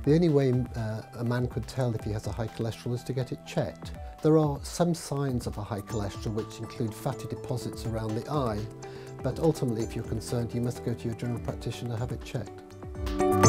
The only way a man could tell if he has a high cholesterol is to get it checked. There are some signs of a high cholesterol which include fatty deposits around the eye, but ultimately if you're concerned you must go to your general practitioner to have it checked.